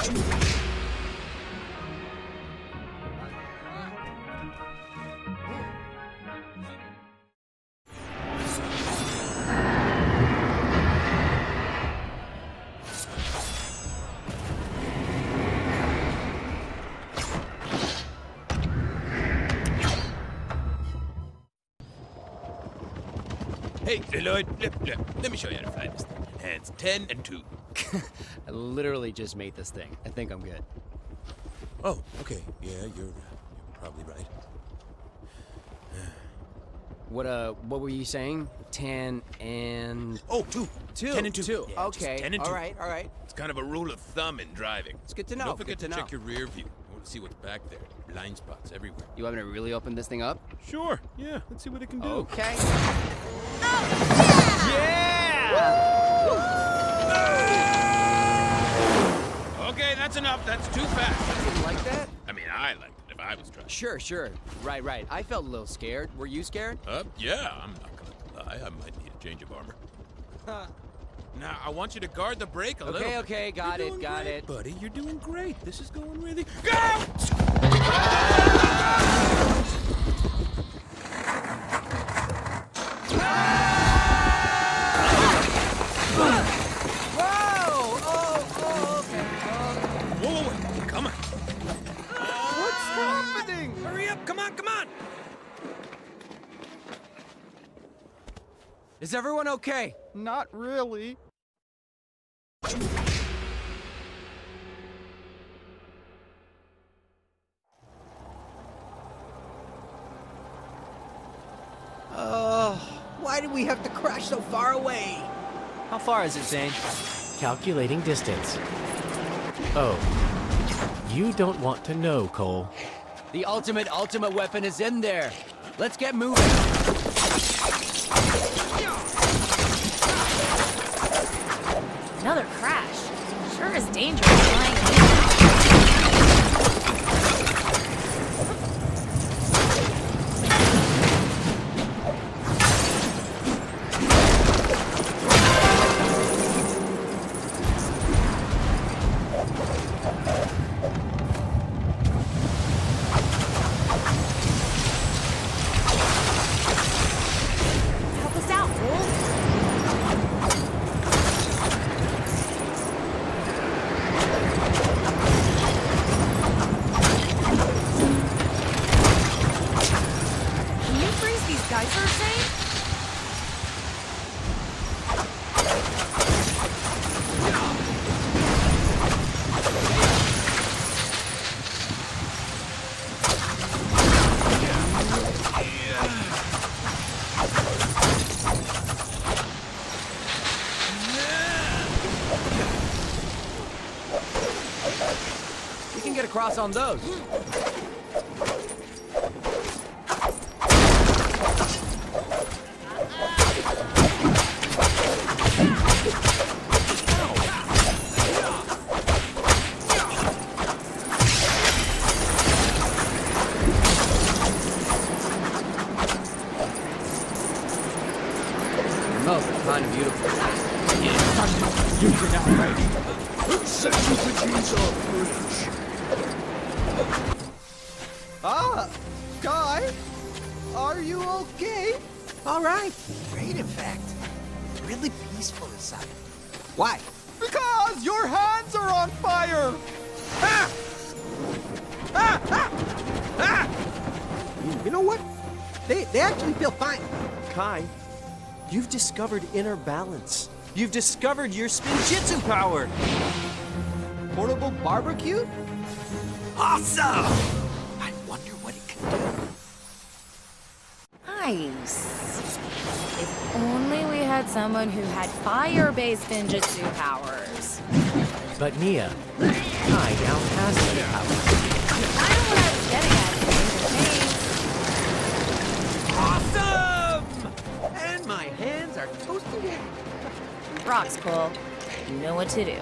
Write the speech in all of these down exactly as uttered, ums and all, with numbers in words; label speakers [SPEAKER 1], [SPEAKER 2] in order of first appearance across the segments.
[SPEAKER 1] Hey, Lloyd, let, let, let me show you how to fly this thing. Hands ten and two.
[SPEAKER 2] I literally just made this thing. I think I'm good.
[SPEAKER 1] Oh, okay. Yeah, you're, you're probably right.
[SPEAKER 2] What uh, what were you saying? Ten and
[SPEAKER 1] Oh, two.
[SPEAKER 2] two.
[SPEAKER 1] Ten and two.
[SPEAKER 2] Two.
[SPEAKER 1] Yeah,
[SPEAKER 2] okay.
[SPEAKER 1] ten and
[SPEAKER 2] all
[SPEAKER 1] two.
[SPEAKER 2] right. All right.
[SPEAKER 1] It's kind of a rule of thumb in driving.
[SPEAKER 2] It's good to know.
[SPEAKER 1] Don't forget
[SPEAKER 2] good
[SPEAKER 1] to,
[SPEAKER 2] to
[SPEAKER 1] check
[SPEAKER 2] know.
[SPEAKER 1] your rear view. I want to see what's back there. Blind spots everywhere.
[SPEAKER 2] You haven't really opened this thing up?
[SPEAKER 1] Sure. Yeah. Let's see what it can do.
[SPEAKER 2] Okay.
[SPEAKER 3] Oh,
[SPEAKER 2] yeah!
[SPEAKER 1] Yeah! Okay, that's enough. That's too fast.
[SPEAKER 2] You didn't like that?
[SPEAKER 1] I mean, I liked it if I was driving.
[SPEAKER 2] Sure, sure. Right, right. I felt a little scared. Were you scared?
[SPEAKER 1] Uh, yeah. I'm not gonna lie. I might need a change of armor.
[SPEAKER 2] Huh.
[SPEAKER 1] Now, I want you to guard the brake a
[SPEAKER 2] Okay,
[SPEAKER 1] little.
[SPEAKER 2] okay, okay, got
[SPEAKER 1] You're
[SPEAKER 2] it,
[SPEAKER 1] doing
[SPEAKER 2] got
[SPEAKER 1] great,
[SPEAKER 2] it.
[SPEAKER 1] buddy. You're doing great. This is going really. Go!
[SPEAKER 2] Whoa! Oh, oh, okay.
[SPEAKER 1] Whoa, whoa, whoa. Come on.
[SPEAKER 2] What's happening?
[SPEAKER 1] Hurry up. Come on, come on.
[SPEAKER 2] Is everyone okay?
[SPEAKER 4] Not really.
[SPEAKER 2] Uh, why did we have to crash so far away?
[SPEAKER 5] How far is it, Zane? Calculating distance. Oh. You don't want to know, Cole.
[SPEAKER 2] The ultimate, ultimate weapon is in there. Let's get moving.
[SPEAKER 3] another crash. Sure is dangerous flying in. Help us out, Wolf. Can you freeze these geysers, Zane?
[SPEAKER 2] We can get across on those. Oh, kind of beautiful.
[SPEAKER 4] Ah, Guy, are you okay?
[SPEAKER 6] All right. Great, in fact. Really peaceful inside. Why?
[SPEAKER 4] Because your hands are on fire!
[SPEAKER 6] Ah! Ah! Ah! Ah! You, you know what? They, they actually feel fine.
[SPEAKER 5] Kai, you've discovered inner balance. You've discovered your spinjitzu power.
[SPEAKER 4] Portable barbecue?
[SPEAKER 6] Awesome! I wonder what it can do.
[SPEAKER 3] Nice. If only we had someone who had fire-based ninjutsu powers.
[SPEAKER 5] But Nia, Kai now has that power.
[SPEAKER 3] Kind of what I was getting at in the
[SPEAKER 6] Awesome! And my hands are toasted in.
[SPEAKER 3] Rocks, Cole. You know what to do.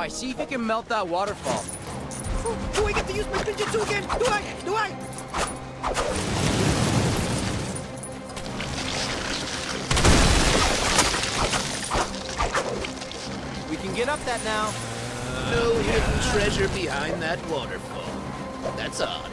[SPEAKER 2] All right, see if you can melt that waterfall.
[SPEAKER 6] Do I get to use my ninjutsu again? Do I? Do I?
[SPEAKER 2] We can get up that now.
[SPEAKER 1] No hidden treasure behind that waterfall. That's odd.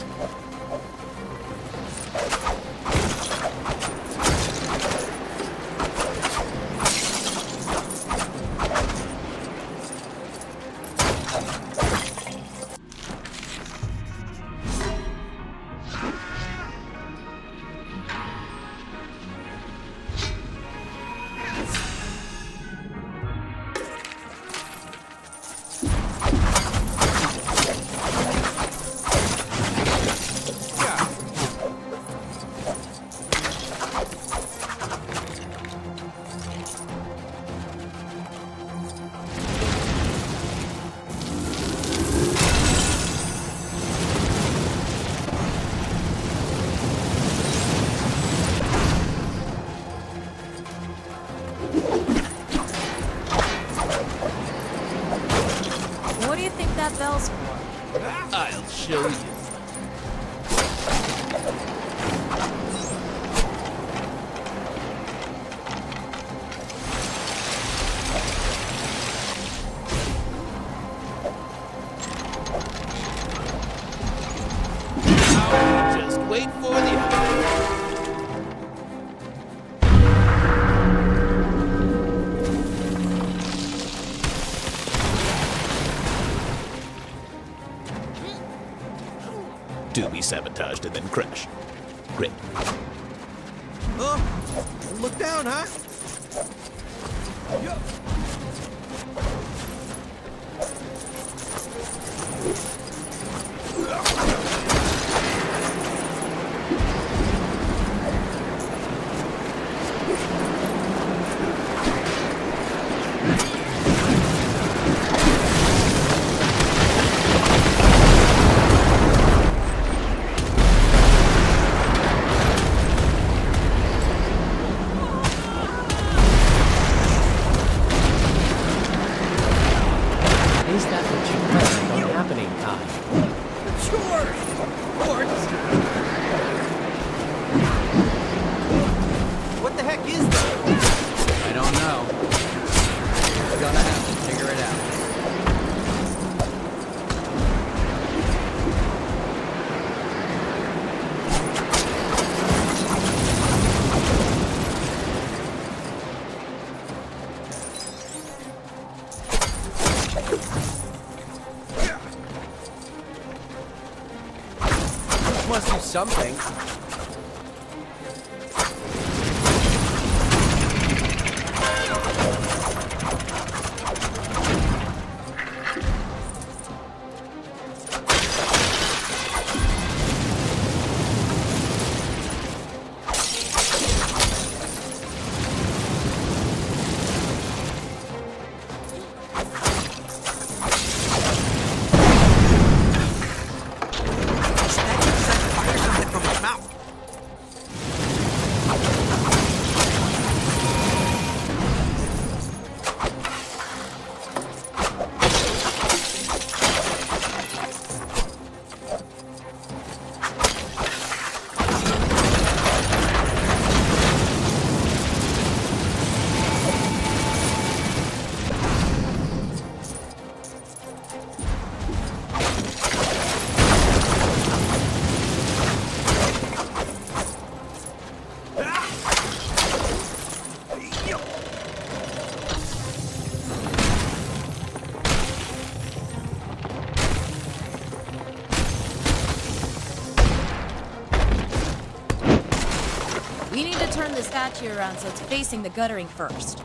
[SPEAKER 3] What do you think that bell's for?
[SPEAKER 1] I'll show you. Now, just wait for the... Do be sabotaged and then crash. Great.
[SPEAKER 6] Oh, look down, huh?
[SPEAKER 5] Is that what you planned on happening, Kai?
[SPEAKER 6] Sure. Quartz.
[SPEAKER 2] What the heck is that?
[SPEAKER 4] I don't know. We're gonna have to figure it out.
[SPEAKER 2] Must do something.
[SPEAKER 3] We need to turn the statue around so it's facing the guttering first.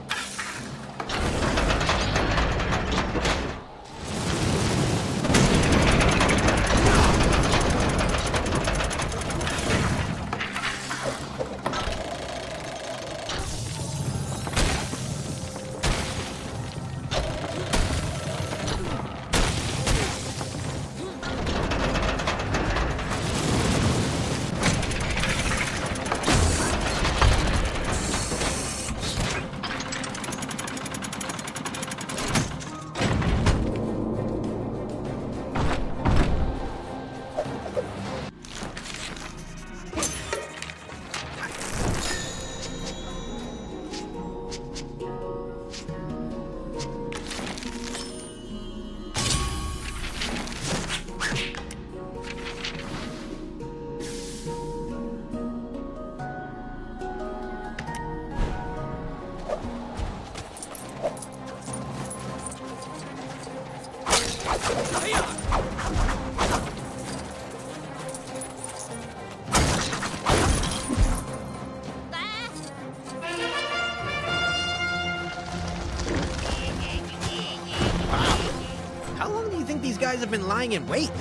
[SPEAKER 6] these guys have been lying in wait.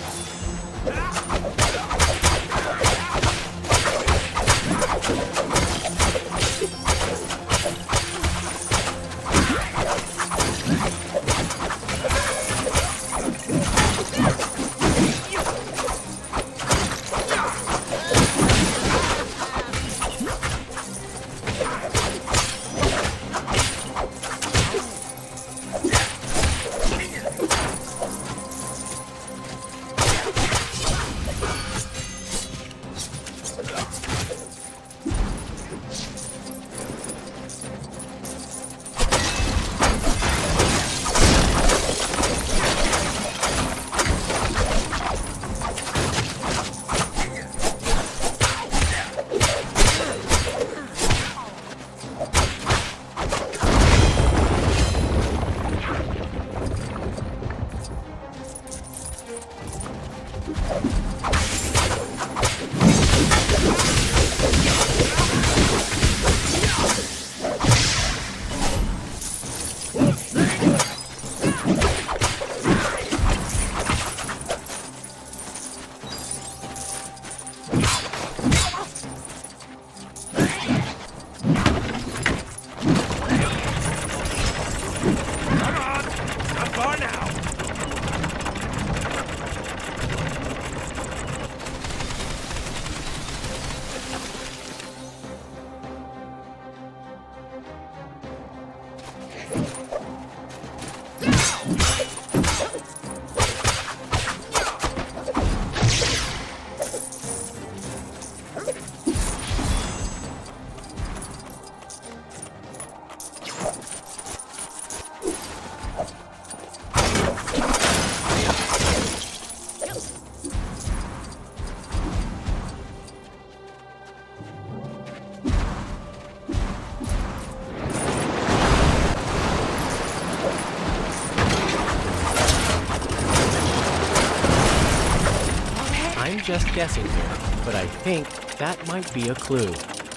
[SPEAKER 5] I'm just guessing here, but I think that might be a clue.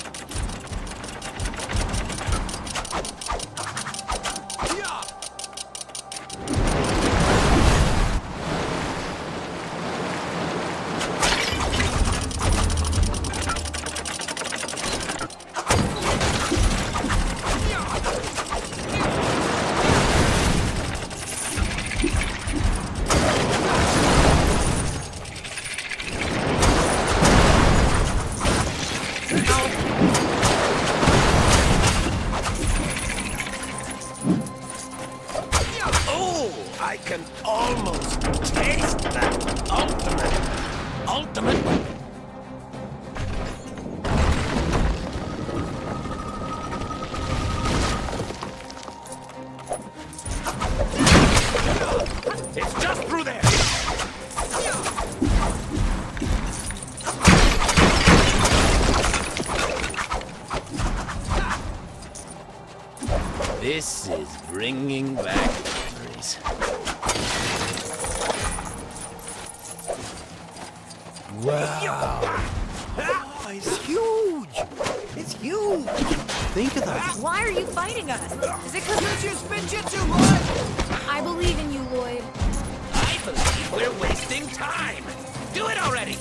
[SPEAKER 1] I can almost taste that ultimate, ultimate. It's just through there. This is bringing back memories.
[SPEAKER 6] Wow. Oh, it's huge. It's huge. Think of that.
[SPEAKER 3] Why are you fighting us?
[SPEAKER 2] Is it because it's your spinjitzu, Lloyd?
[SPEAKER 3] I believe in you, Lloyd.
[SPEAKER 1] I believe we're wasting time. Do it already.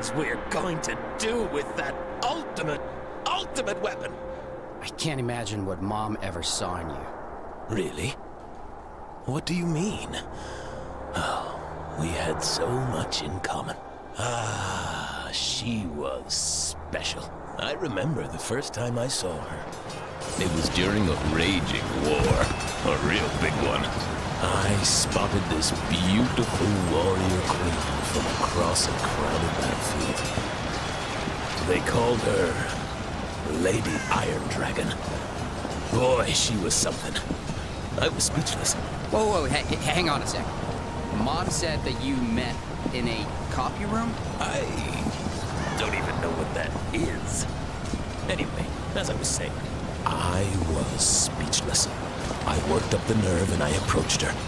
[SPEAKER 1] things we're going to do with that ultimate, ultimate weapon.
[SPEAKER 4] I can't imagine what Mom ever saw in you.
[SPEAKER 1] Really? What do you mean? Oh, we had so much in common. Ah, she was special. I remember the first time I saw her. It was during a raging war, a real big one. I spotted this beautiful warrior queen from across a crowded battlefield. They called her Lady Iron Dragon. Boy, she was something. I was speechless.
[SPEAKER 4] Whoa, whoa, hey, hang on a sec. Mom said that you met in a copy room?
[SPEAKER 1] I don't even know what that is. Anyway, as I was saying, I was speechless. I worked up the nerve and I approached her.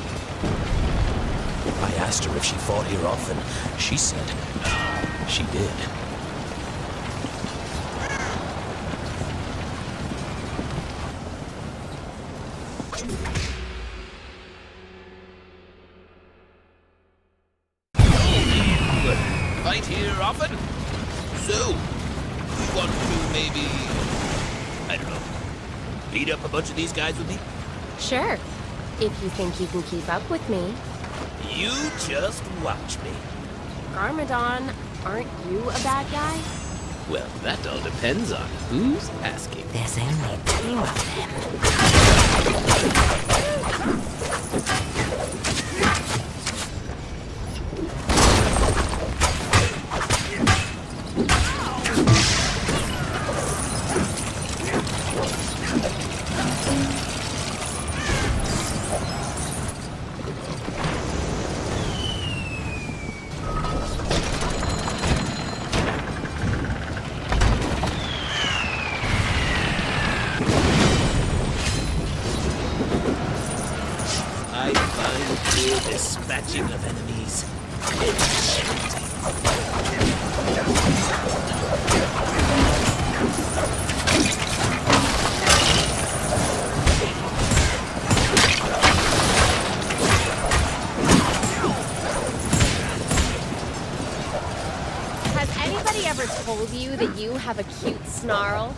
[SPEAKER 1] I asked her if she fought here often. She said she did. Fight here often? So, you want to maybe, I don't know, beat up a bunch of these guys with me?
[SPEAKER 7] Sure. If you think you can keep up with me.
[SPEAKER 1] You just watch me.
[SPEAKER 7] Garmadon, aren't you a bad guy?
[SPEAKER 1] Well, that all depends on who's asking.
[SPEAKER 8] There's only two of them.
[SPEAKER 1] I find good dispatching of enemies.
[SPEAKER 7] Has anybody ever told you that you have a cute snarl?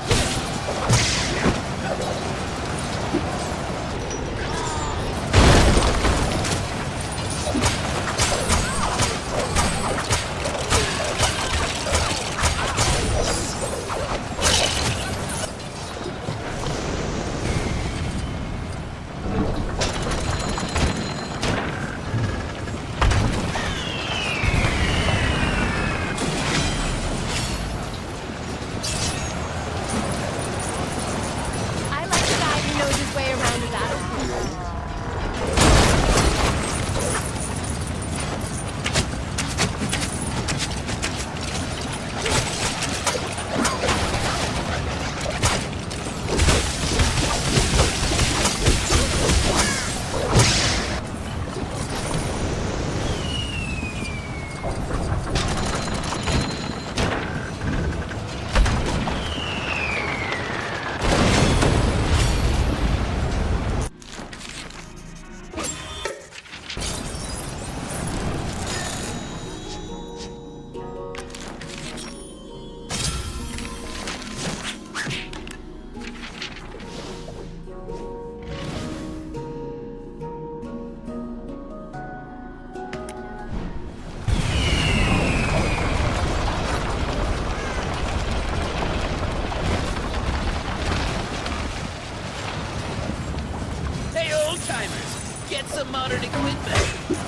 [SPEAKER 1] Get some modern equipment.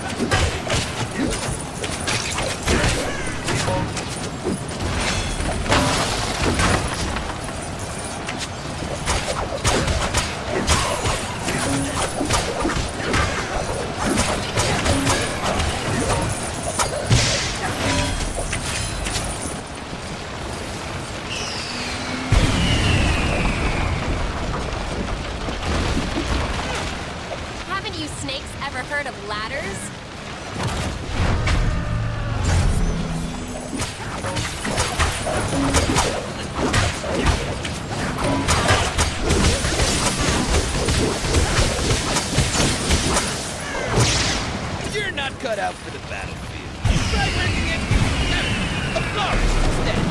[SPEAKER 7] Heard of ladders?
[SPEAKER 1] You're not cut out for the battlefield. Try bringing it. flourish instead.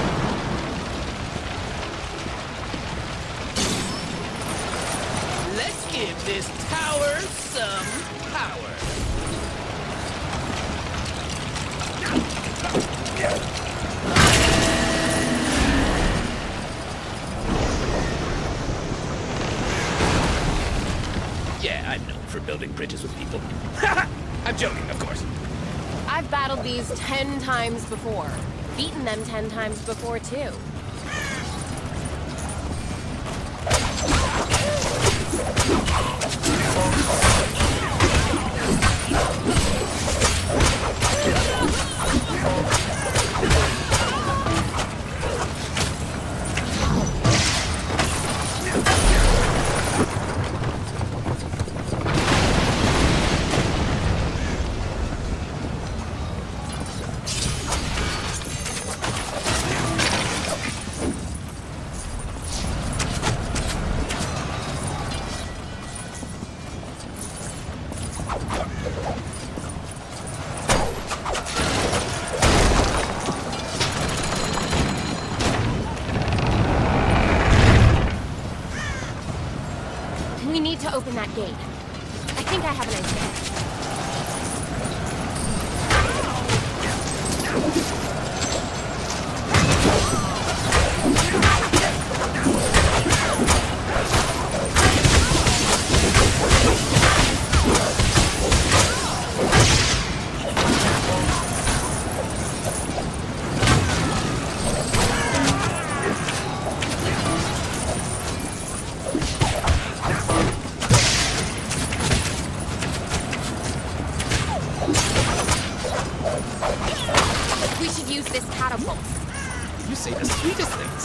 [SPEAKER 1] Let's give this tower some power. Yeah, I'm known for building bridges with people. I'm joking, of course.
[SPEAKER 7] I've battled these ten times before. Beaten them ten times before, too. We need to open that gate. I think I have an idea. We should use this catapult.
[SPEAKER 1] You say the sweetest things.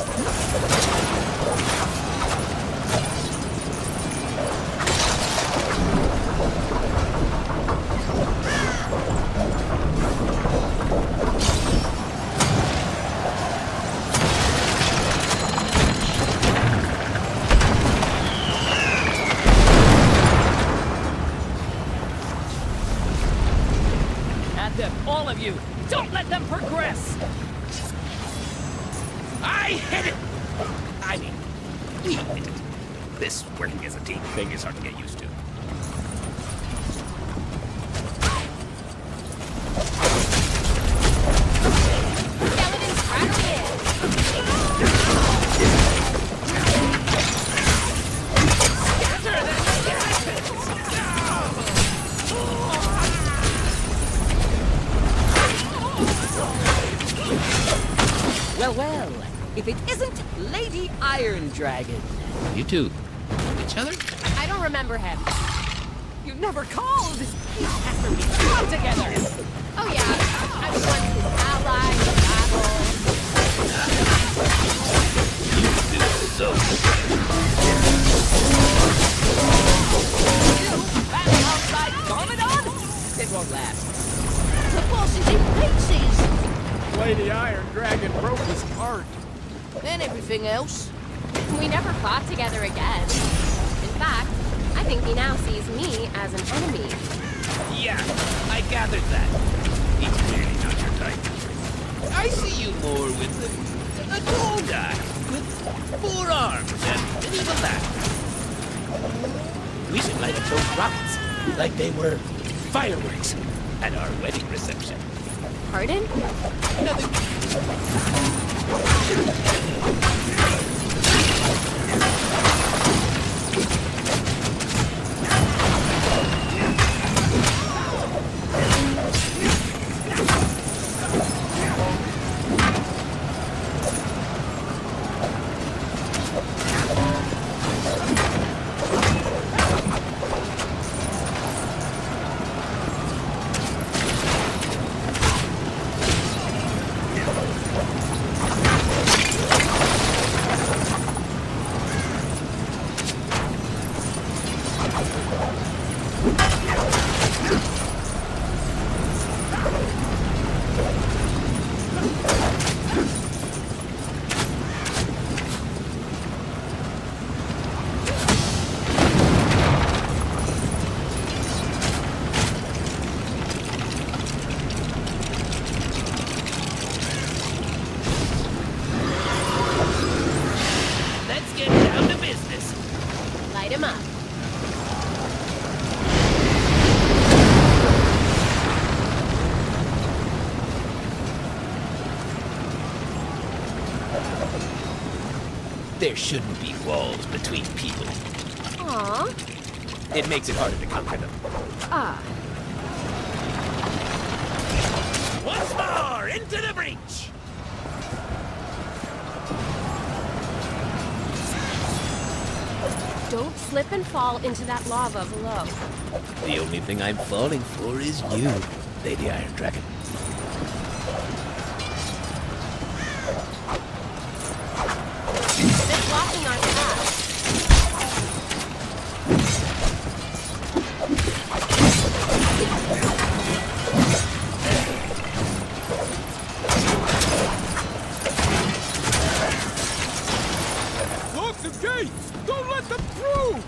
[SPEAKER 9] At them, all of you! Don't let them progress!
[SPEAKER 1] I hit it! I mean, we hit it. This working as a team thing is hard to get used to.
[SPEAKER 7] Skeleton's cracking!
[SPEAKER 9] Well, well, if it isn't Lady Iron Dragon.
[SPEAKER 1] You two, each other?
[SPEAKER 7] I don't remember him.
[SPEAKER 9] You never called! He's after me. Come together!
[SPEAKER 7] Oh yeah, I was once his ally in battle.
[SPEAKER 1] You do so.
[SPEAKER 9] You, battle outside Garmadon? It won't last.
[SPEAKER 2] The boss is in pieces!
[SPEAKER 5] Lady Iron Dragon broke his heart.
[SPEAKER 2] And everything else.
[SPEAKER 7] We never fought together again. In fact, I think he now sees me as an enemy.
[SPEAKER 1] Yeah, I gathered that. He's clearly not your type. I see you more with a, a tall guy with four arms and an evil laugh. We should light up those rockets like they were fireworks at our wedding reception.
[SPEAKER 7] Pardon?
[SPEAKER 1] Nothing. There shouldn't be walls between people.
[SPEAKER 7] Aw.
[SPEAKER 5] It makes it harder to conquer them.
[SPEAKER 7] Ah.
[SPEAKER 1] Once more, into the breach!
[SPEAKER 7] Don't slip and fall into that lava below.
[SPEAKER 1] The only thing I'm falling for is you, Lady Iron Dragon.
[SPEAKER 7] They're blocking our path.
[SPEAKER 10] Lock the gate! Don't let them through!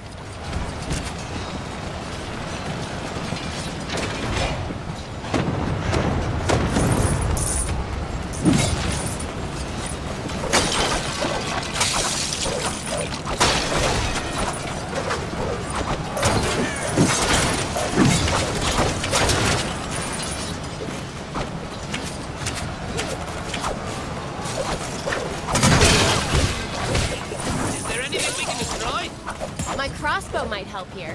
[SPEAKER 7] My crossbow might help here.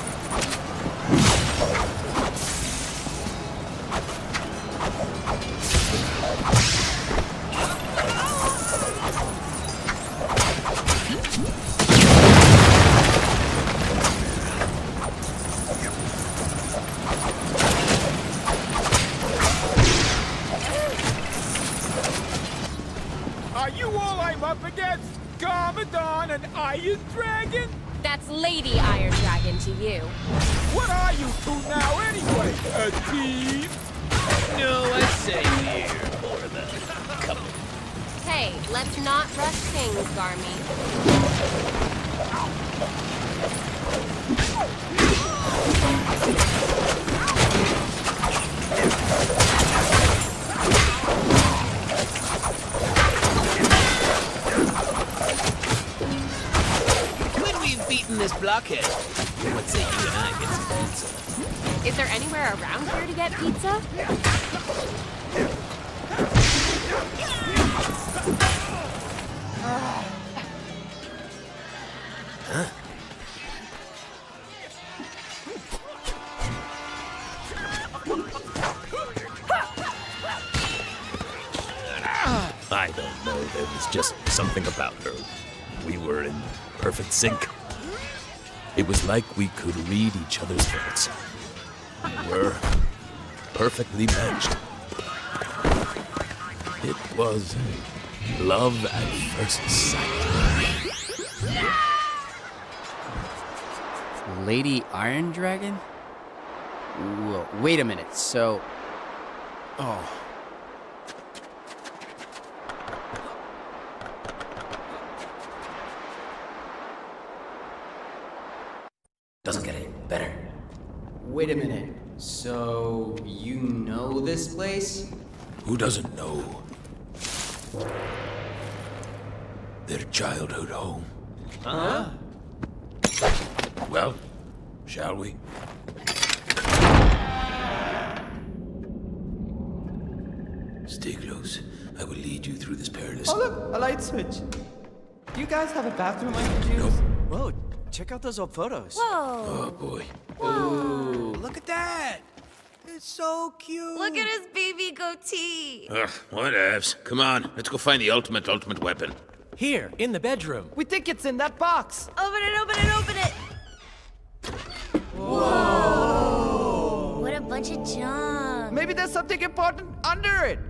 [SPEAKER 10] Are you all I'm up against? Garmadon and Iron Dragon?
[SPEAKER 7] That's Lady Iron Dragon to you.
[SPEAKER 10] What are you two now anyway? A team?
[SPEAKER 1] No, I say we're more of a couple.
[SPEAKER 7] Hey, let's not rush things, Garmy.
[SPEAKER 1] When we've beaten this blockhead, what say you and I get some pizza?
[SPEAKER 7] Is there anywhere around here to get pizza?
[SPEAKER 1] Huh? I don't know. There was just something about her. We were in perfect sync. It was like we could read each other's thoughts. We were perfectly matched. It was love at first sight.
[SPEAKER 4] Lady Iron Dragon? Whoa, wait a minute, so... Oh.
[SPEAKER 1] Doesn't get any better.
[SPEAKER 4] Wait a minute, so you know this place?
[SPEAKER 1] Who doesn't know? Their childhood home.
[SPEAKER 5] Huh?
[SPEAKER 1] Well, shall we? Stay close. I will lead you through this perilous...
[SPEAKER 11] Oh look, a light switch. Do you guys have a bathroom I can use?
[SPEAKER 1] Nope.
[SPEAKER 11] Whoa, check out those old photos.
[SPEAKER 3] Whoa.
[SPEAKER 1] Oh, boy.
[SPEAKER 2] Ooh, look at that. It's so cute.
[SPEAKER 3] Look at his baby goatee.
[SPEAKER 1] Ugh, whatevs. Come on, let's go find the ultimate, ultimate weapon.
[SPEAKER 5] Here, in the bedroom.
[SPEAKER 11] We think it's in that box.
[SPEAKER 3] Open it, open it, open it.
[SPEAKER 11] Whoa.
[SPEAKER 3] What a bunch of junk.
[SPEAKER 11] Maybe there's something important under it.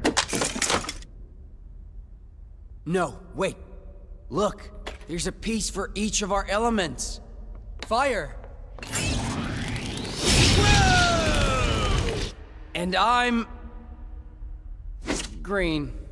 [SPEAKER 9] No, wait. Look, there's a piece for each of our elements. Fire. Whoa! And I'm... green.